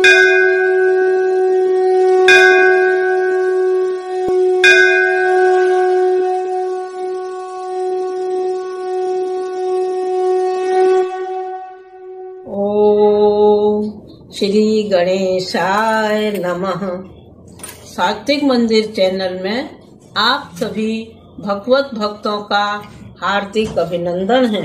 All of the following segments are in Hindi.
श्री गणेशाय नमः। सात्विक मंदिर चैनल में आप सभी भगवत भक्तों का हार्दिक अभिनंदन है।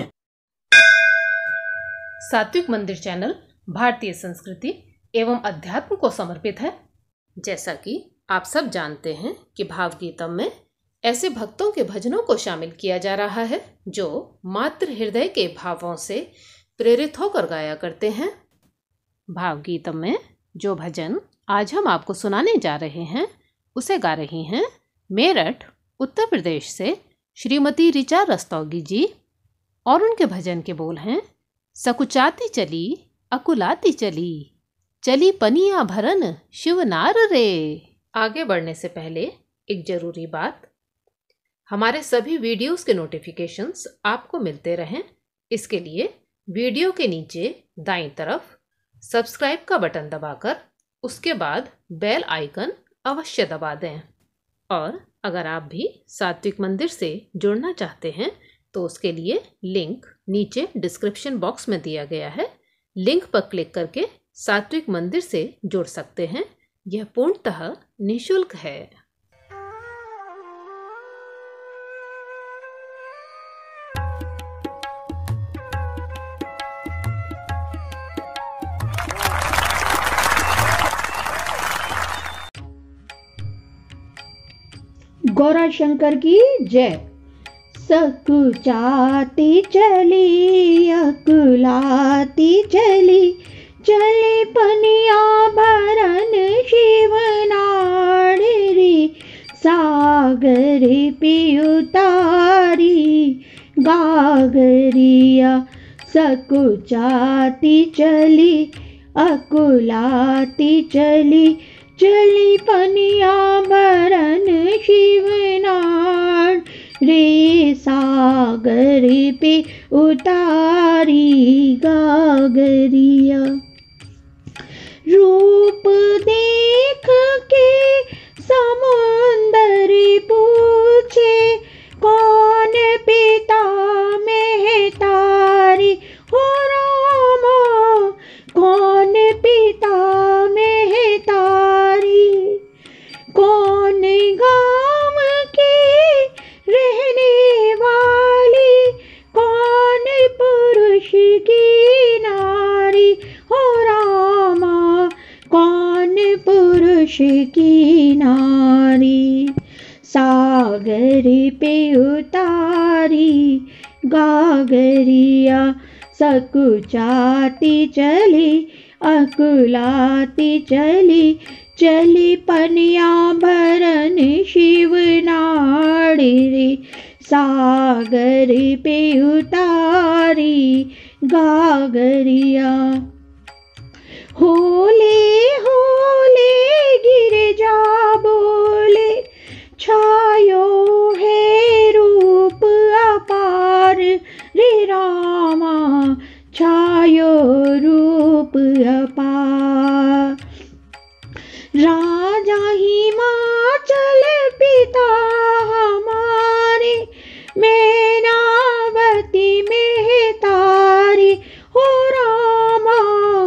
सात्विक मंदिर चैनल भारतीय संस्कृति एवं अध्यात्म को समर्पित है। जैसा कि आप सब जानते हैं कि भावगीतम में ऐसे भक्तों के भजनों को शामिल किया जा रहा है जो मात्र हृदय के भावों से प्रेरित होकर गाया करते हैं। भावगीतम में जो भजन आज हम आपको सुनाने जा रहे हैं उसे गा रही हैं मेरठ उत्तर प्रदेश से श्रीमती ऋचा रस्तोगी जी, और उनके भजन के बोल हैं सकुचाती चली अकुलाती चली, चली पनिया भरन शिवनार रे। आगे बढ़ने से पहले एक जरूरी बात, हमारे सभी वीडियोस के नोटिफिकेशंस आपको मिलते रहें, इसके लिए वीडियो के नीचे दाईं तरफ सब्सक्राइब का बटन दबाकर उसके बाद बेल आइकन अवश्य दबा दें। और अगर आप भी सात्विक मंदिर से जुड़ना चाहते हैं तो उसके लिए लिंक नीचे डिस्क्रिप्शन बॉक्स में दिया गया है। लिंक पर क्लिक करके सात्विक मंदिर से जुड़ सकते हैं। यह पूर्णतः निःशुल्क है। गौरा शंकर की जय। सकुचाती चली अकुलाती चली, चली पनिया भरन शिवनाड़ रे, सागर पियु तारी गागरिया। सकुचाती चली अकुलाती चली, चली पनिया भरन शिवनाड़ रे, सागर पे उतारी गागरिया। रूप देख के समुंदर पूछे, कौन पिता में तारी हो रामा, कौन पिता में तारी, कौन गाँव की रहने वाली, कौन पुरुष की नारी हो रामा, कौन पुरुष की नारी। सागर पे उतारी गागरिया, सकुचाती चली अकुलाती चली, चली पनिया भरन शिवनाड़ रे, सागर पे उतारी गागरिया। होले होले गिरजा बोले, छायो है रूप अपार रे रामा, छायो रूप अपार। राजा हिमाचल पिता हमारे, मैनावती में तारी हो रामा,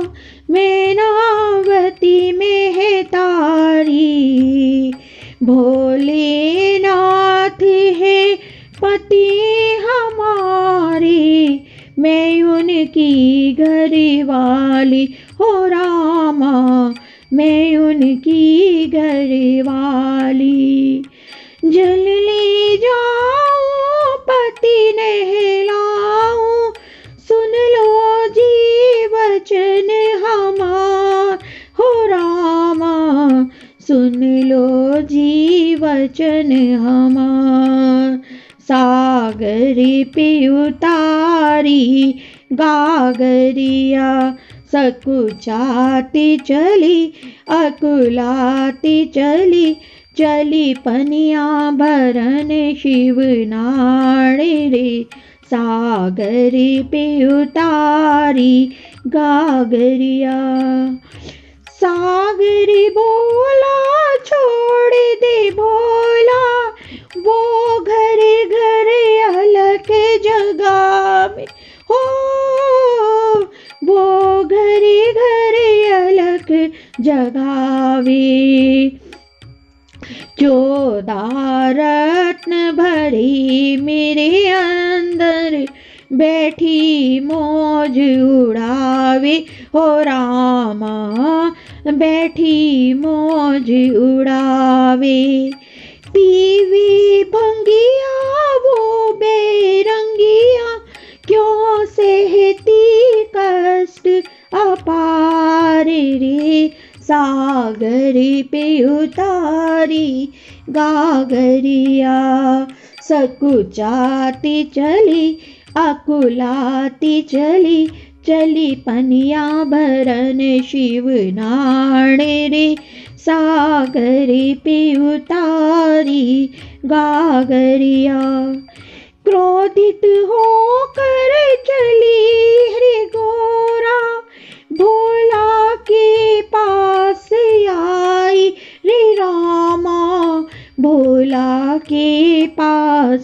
मैनावती में तारी। भोलेनाथ है पति हमारे, मैं उनकी घर वाली हो रामा, मैं उनकी घर वाली। जल ले जाऊं पति नहलाऊं, सुन लो जी वचन हमार हो रामा, सुन लो जी वचन हमार। सागर पे उतारी गागरिया, सकुचाती चली अकुलाती चली, चली पनिया भरन शिवनाड़ रे, सागर पे उतारी गागरिया। सागरी बोला छोड़ दे भोला, वो घरे घरे अलग जगह में हो, वो घरे घरे अलग जगावे। 14 रत्न भरी मेरे अंदर, बैठी मौज उड़ावे हो रामा, बैठी मौज उड़ावे। पीवी भंगिया वो बेरंगिया, क्यों सहती कष्ट अपार रे, सागर पे उतारी गागरिया। सकुचाती चली अकुलाती चली, चली पनिया भरन शिवनाणे रे, सागर पे उतारी गागरिया। क्रोधित होकर चली हरि गोरा, भोला के पास आई रे रामा, भोला के पास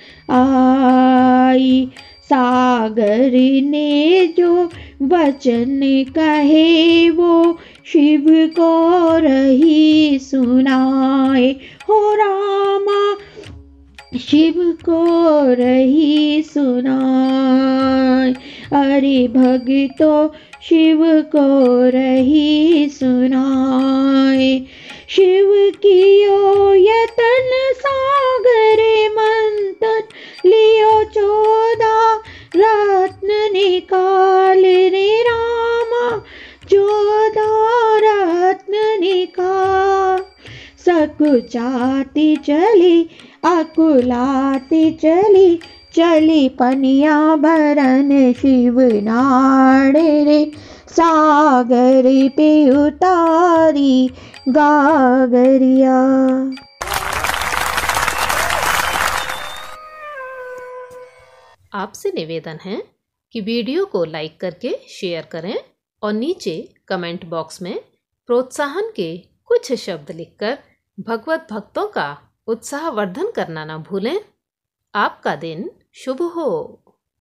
आई। सागर ने जो वचन कहे वो शिव को रही सुनाए हो रामा, शिव को रही सुनाए। अरे भक्तो शिव को रही सुनाए। शिव कियो यतन सागर मंथन, लियो 14 रत्न निकाल रे रामा, 14 रत्न निकाल। सकुचाती चली अकुलाती चली, चली पनिया भरन शिवनाणे रे, सागर पे उतारी गागरिया। आपसे निवेदन है कि वीडियो को लाइक करके शेयर करें और नीचे कमेंट बॉक्स में प्रोत्साहन के कुछ शब्द लिखकर भगवत भक्तों का उत्साहवर्धन करना ना भूलें। आपका दिन शुभ हो।